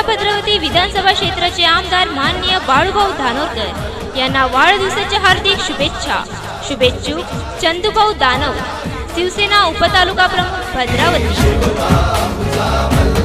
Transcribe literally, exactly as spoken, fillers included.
भद्रावती विधानसभा क्षेत्राचे आमदार माननीय बाळूभाऊ धानोरकर यांना वाढदिवसाच्या हार्दिक शुभेच्छा। शुभेच्छुक चंदूभाऊ दानव, शिवसेना उपतालुका प्रमुख भद्रावती।